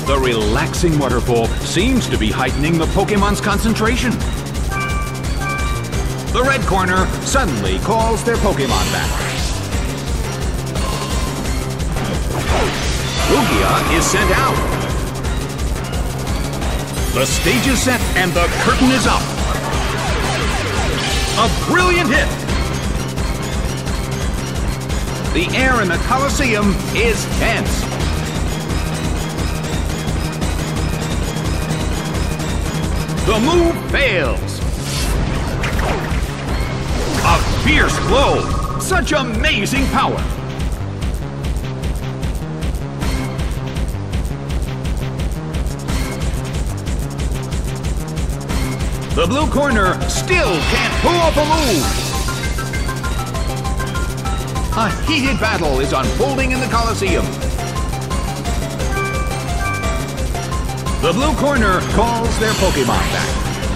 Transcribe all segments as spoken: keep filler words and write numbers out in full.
The relaxing waterfall seems to be heightening the Pokémon's concentration. The red corner suddenly calls their Pokémon back. Lugia is sent out. The stage is set and the curtain is up. A brilliant hit! The air in the Colosseum is tense. The move fails. A fierce blow! Such amazing power! The blue corner still can't pull off a move! A heated battle is unfolding in the Colosseum. The blue corner calls their Pokémon back.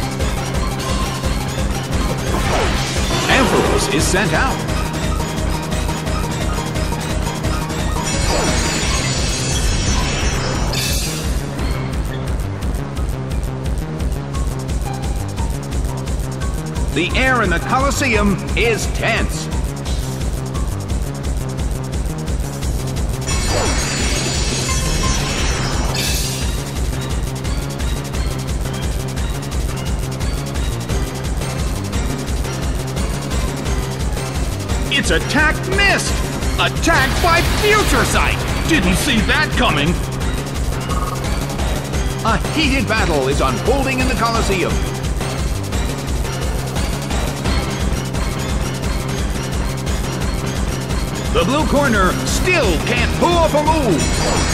Ampharos is sent out. The air in the Colosseum is tense. Its attack missed! Attacked by Future Sight! Didn't see that coming! A heated battle is unfolding in the Colosseum. The blue corner still can't pull off a move!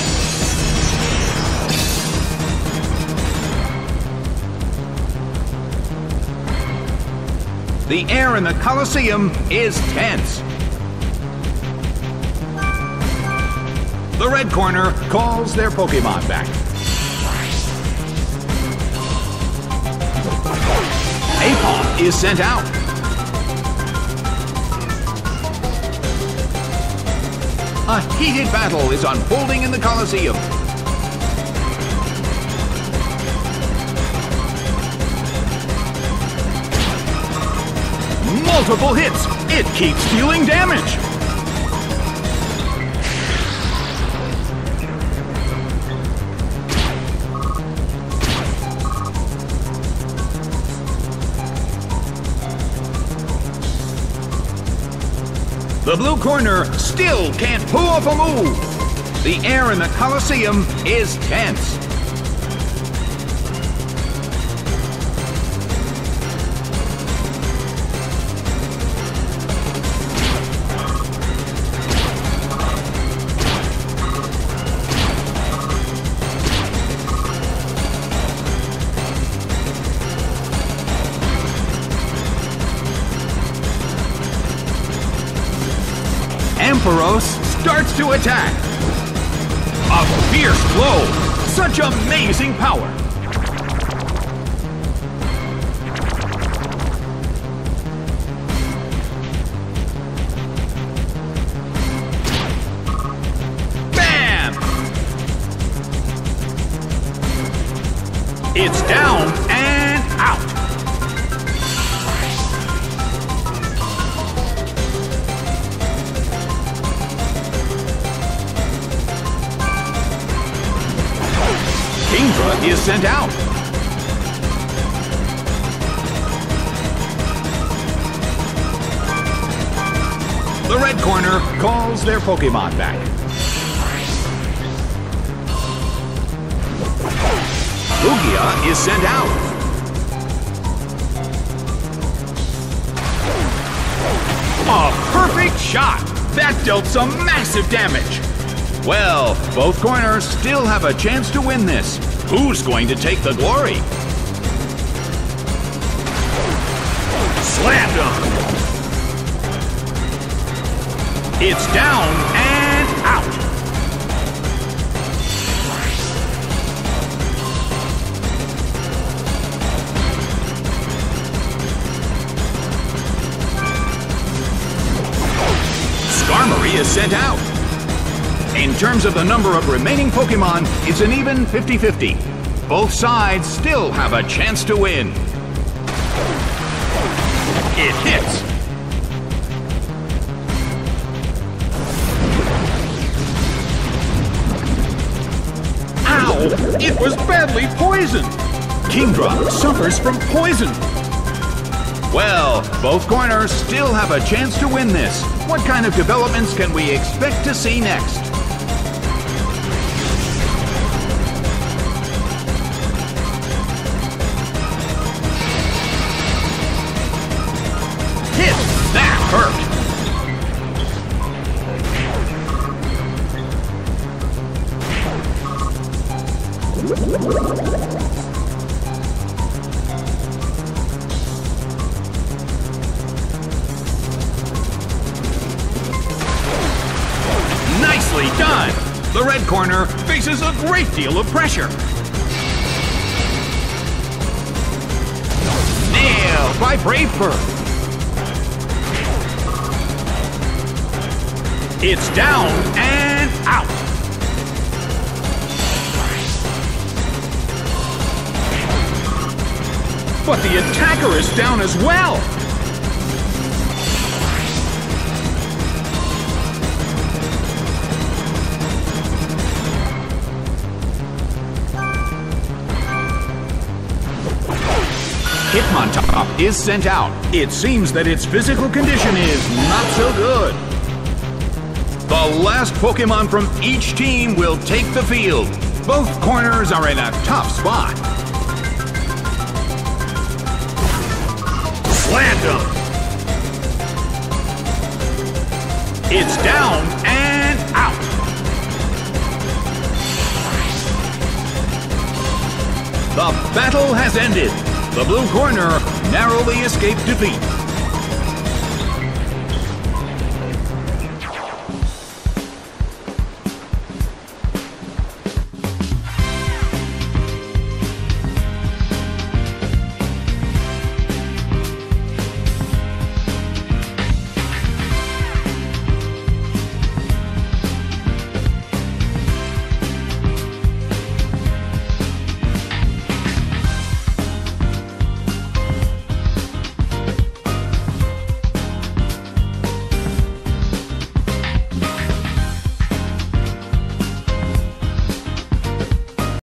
The air in the Colosseum is tense. The red corner calls their Pokémon back. Aipom is sent out. A heated battle is unfolding in the Colosseum. Multiple hits! It keeps dealing damage! The blue corner still can't pull off a move! The air in the Colosseum is tense. Ampharos starts to attack. A fierce blow! Such amazing power! Bam! It's down and out! Kingdra is sent out. The red corner calls their Pokémon back. Lugia is sent out. A perfect shot! That dealt some massive damage. Well, both corners still have a chance to win this. Who's going to take the glory? Slam dunk! It's down and out! Skarmory is sent out. In terms of the number of remaining Pokemon, it's an even fifty fifty. Both sides still have a chance to win. It hits. Ow! It was badly poisoned. Kingdra suffers from poison. Well, both corners still have a chance to win this. What kind of developments can we expect to see next? Hit! That hurt! Nicely done! The red corner faces a great deal of pressure. Nailed by Brave Bird. It's down and out. But the attacker is down as well. Hitmontop is sent out. It seems that its physical condition is not so good. The last Pokemon from each team will take the field. Both corners are in a tough spot. Slant him! It's down and out. The battle has ended. The blue corner narrowly escaped defeat.